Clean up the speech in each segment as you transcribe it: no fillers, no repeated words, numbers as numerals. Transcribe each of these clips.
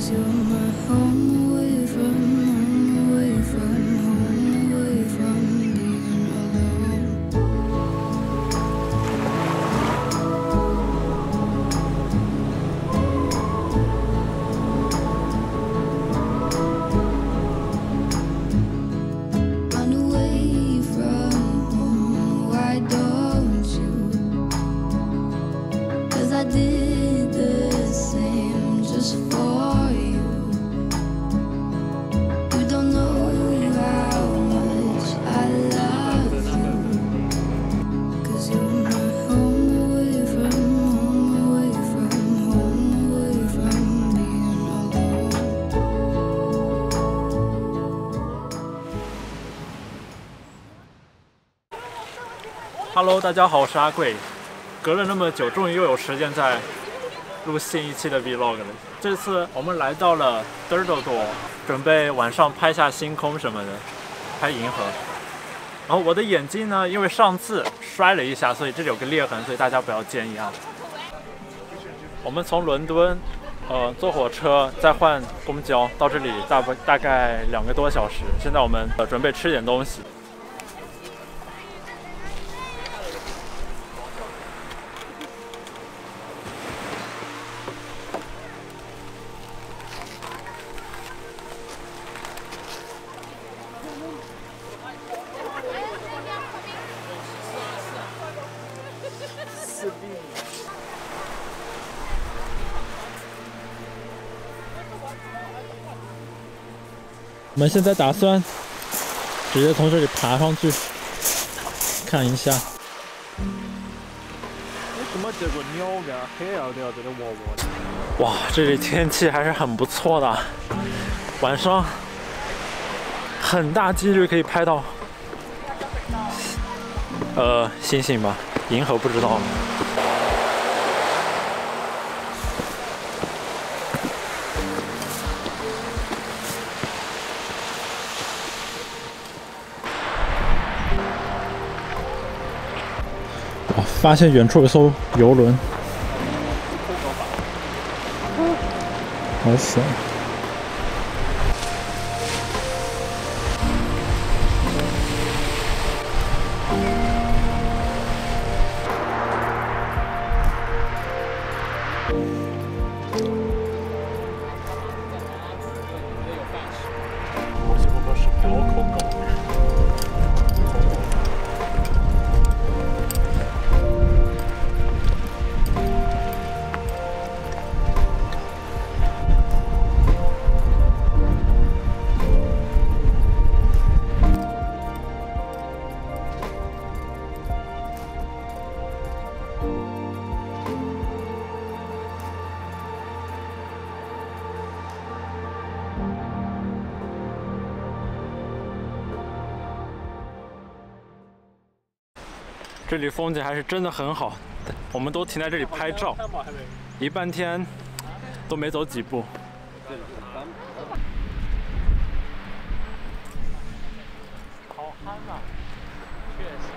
Hello， 大家好，我是阿贵。隔了那么久，终于又有时间在录新一期的 Vlog 了。这次我们来到了 Durdledor， 准备晚上拍下星空什么的，拍银河。然后我的眼睛呢，因为上次摔了一下，所以这里有个裂痕，所以大家不要介意啊。我们从伦敦，坐火车再换公交到这里大概2个多小时。现在我们准备吃点东西。我们现在打算直接从这里爬上去看一下。 为什么这个鸟跟黑要在这里窝窝的？ 哇，这里天气还是很不错的，晚上很大几率可以拍到星星吧，银河不知道。发现远处有艘游轮，好爽！这里风景还是真的很好，我们都停在这里拍照，一半天都没走几步。好憨啊，确实。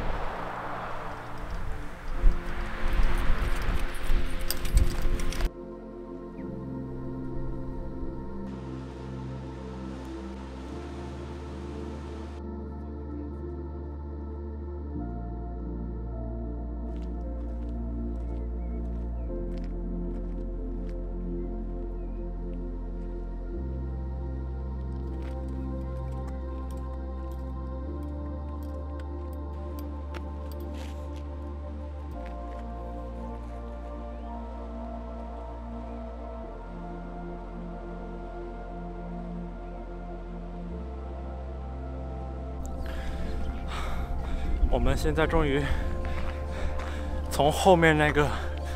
我们现在终于从后面那个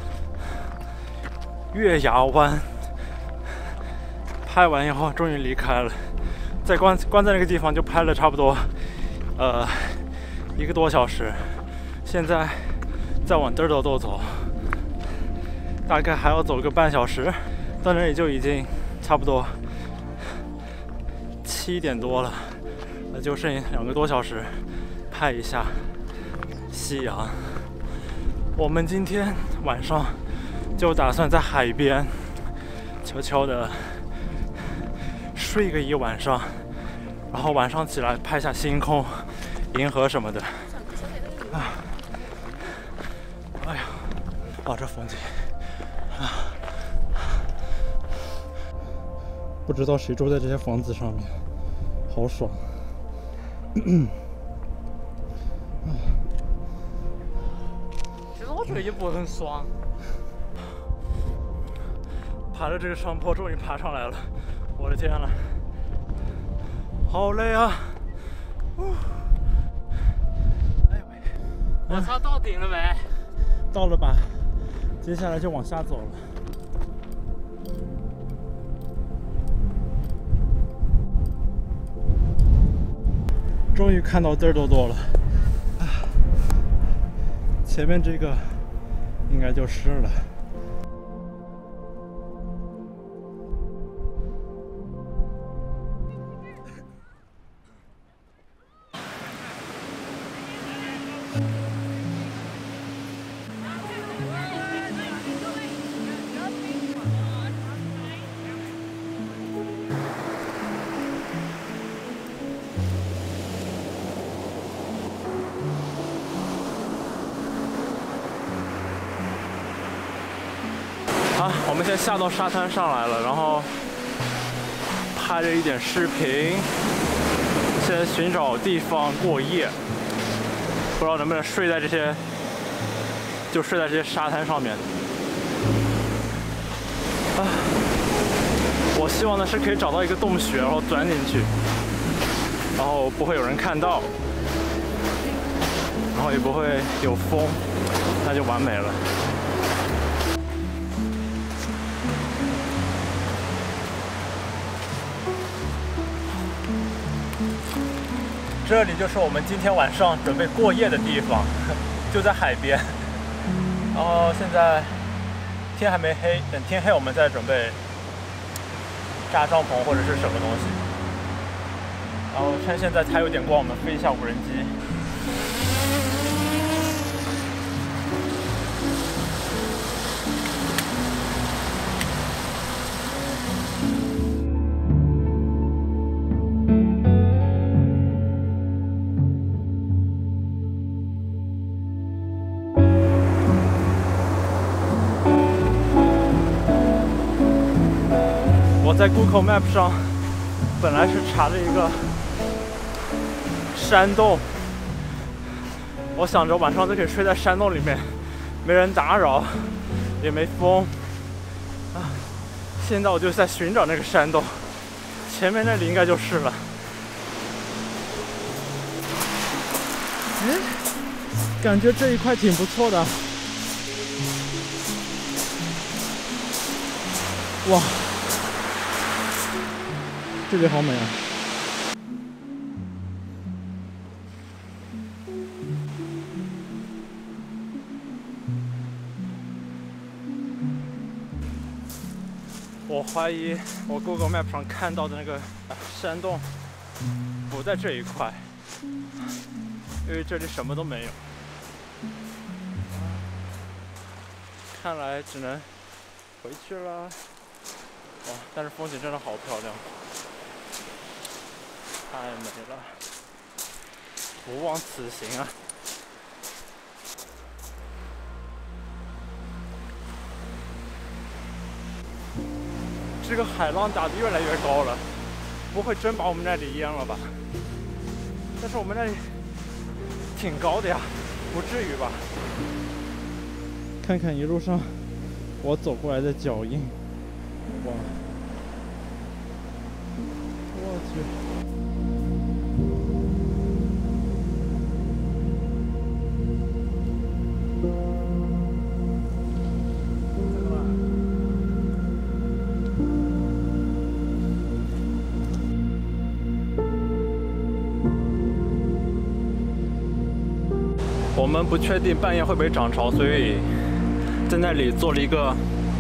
月牙湾拍完以后，终于离开了。在关在那个地方就拍了差不多1个多小时。现在再往Durdledor走，大概还要走个半小时，到那里就已经差不多7点多了，那就剩2个多小时。拍一下夕阳。我们今天晚上就打算在海边悄悄的睡个一晚上，然后晚上起来拍下星空、银河什么的。啊，哎呀，哇，这风景啊！不知道谁住在这些房子上面，好爽。 其实我觉得也不很爽。 爬着这个上坡，终于爬上来了！我的天呐，好累啊！哎呦喂！ 我操，到顶了没？ 到了吧？接下来就往下走了。终于看到嘚儿多多了。前面这个应该就是了。好，我们先下到沙滩上来了，然后拍了一点视频，先寻找地方过夜，不知道能不能睡在这些沙滩上面。啊，我希望的是可以找到一个洞穴，然后钻进去，然后不会有人看到，然后也不会有风，那就完美了。这里就是我们今天晚上准备过夜的地方，就在海边。然后现在天还没黑，等天黑我们再准备扎帐篷或者是什么东西。然后趁现在还有点光，我们飞一下无人机。我在 Google Map 上本来是查了一个山洞，我想着晚上就可以睡在山洞里面，没人打扰，也没风啊。现在我就在寻找那个山洞，前面那里应该就是了。哎，感觉这一块挺不错的。哇！这里好美啊！我怀疑我 Google Map 上看到的那个山洞不在这一块，因为这里什么都没有。看来只能回去了。哇，但是风景真的好漂亮。太美了，不枉此行啊！这个海浪打得越来越高了，不会真把我们那里淹了吧？但是我们那里挺高的呀，不至于吧？看看一路上我走过来的脚印，哇！我去！我们不确定半夜会不会涨潮，所以在那里做了一个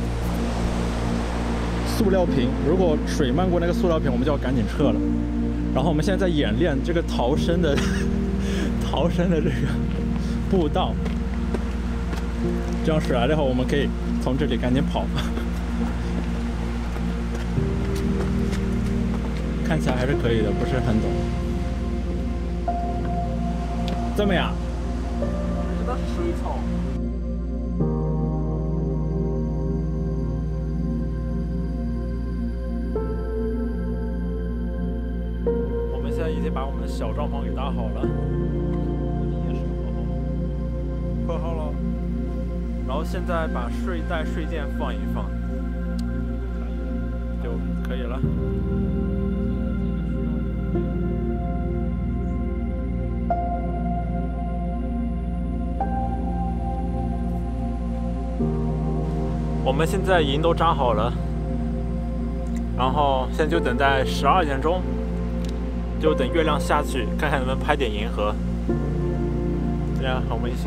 塑料瓶。如果水漫过那个塑料瓶，我们就要赶紧撤了。然后我们现在在演练这个逃生的这个步道，这样水来了以后，我们可以从这里赶紧跑。 看起来还是可以的，不是很陡。怎么样？ 这都是水草。 我们现在已经把我们的小帐篷给搭好了，也是铺好了，然后现在把睡袋、睡垫放一放，就可以了。我们现在营都扎好了，然后现在就等待12点钟，就等月亮下去，看看能不能拍点银河，这样很温馨。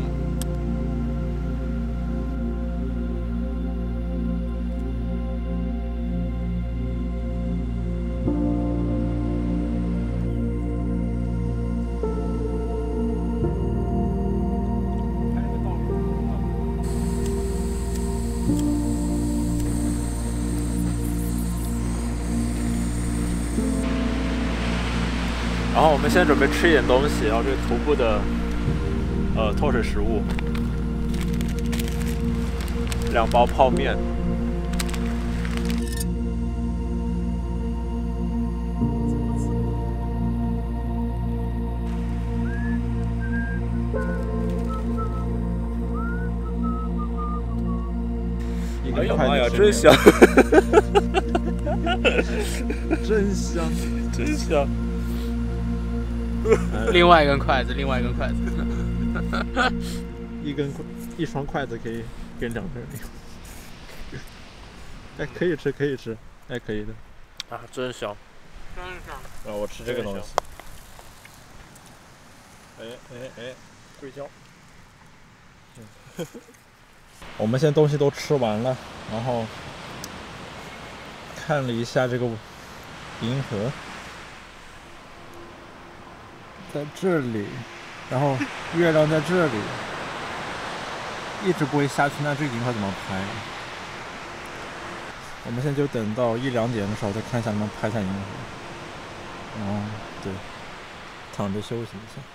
然后我们现在准备吃一点东西，然后这个徒步的脱水食物，2包泡面。 哎呀妈呀，真香！ 真香，真香。 另外一根筷子，另外一根筷子， 一双筷子可以跟2个人用。哎，可以吃，可以吃，哎，可以的。啊，真香， 真香。 我吃这个东西。哎，睡觉。我们现在东西都吃完了，然后看了一下这个银河。在这里，然后月亮在这里，一直不会下去，那这个银河怎么拍？我们现在就等到1、2点的时候再看一下能不能拍下银河。对，躺着休息一下。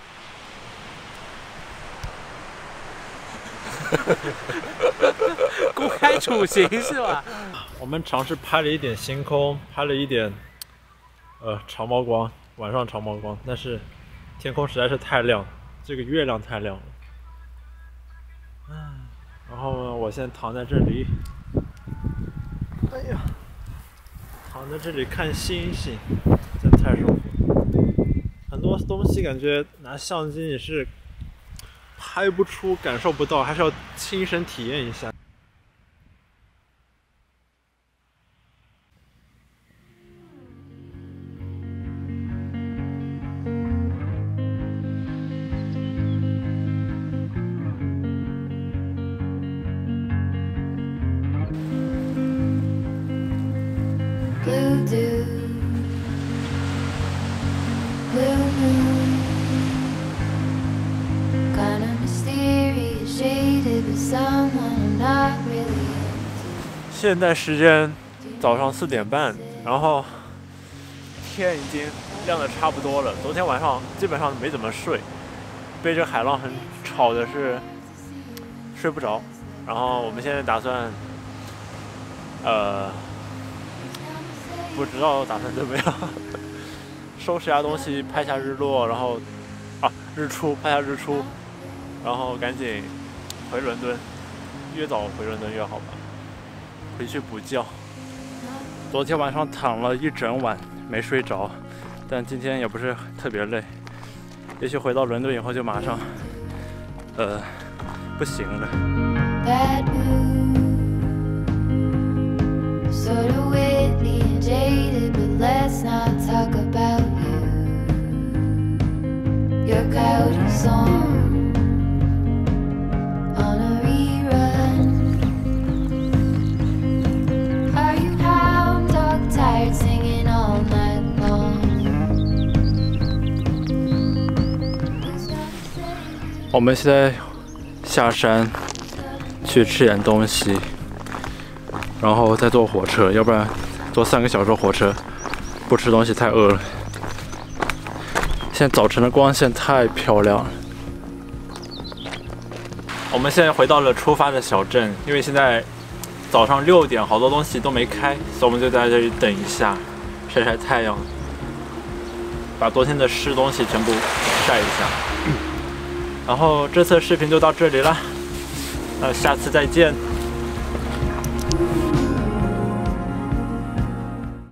公开处刑是吧？ 我们尝试拍了一点星空，拍了一点长毛光，晚上长毛光，但是天空实在是太亮，这个月亮太亮了。然后呢，我现在躺在这里，哎呀，躺在这里看星星，真太舒服。很多东西感觉拿相机你是拍不出、感受不到，还是要亲身体验一下。 Blue dew, blue moon, kind of mysterious, shaded with someone I'm not really into. 现在时间早上4点半，然后天已经亮得差不多了。昨天晚上基本上没怎么睡，被这海浪很吵的是睡不着。然后我们现在打算不知道打算怎么样，收拾下东西，拍下日落，然后日出，拍下日出，然后赶紧回伦敦，越早回伦敦越好吧，回去补觉。昨天晚上躺了一整晚没睡着，但今天也不是特别累，也许回到伦敦以后就马上不行了。 Bad mood, sort of witty and jaded, but let's not talk about you. Your coyote song on a rerun. Are you hound dog tired singing all night long? 我们现在下山去吃点东西，然后再坐火车，要不然坐3个小时火车不吃东西太饿了。现在早晨的光线太漂亮了。 我们现在回到了出发的小镇，因为现在早上6点，好多东西都没开，所以我们就在这里等一下，晒晒太阳，把昨天的湿东西全部晒一下。然后这次视频就到这里了，那下次再见。